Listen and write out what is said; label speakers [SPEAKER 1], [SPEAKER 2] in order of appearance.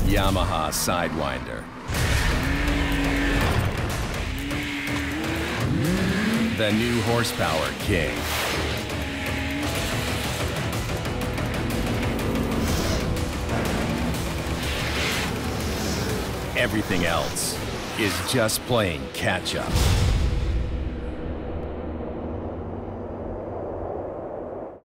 [SPEAKER 1] Yamaha Sidewinder. The new horsepower king. Everything else is just playing catch-up.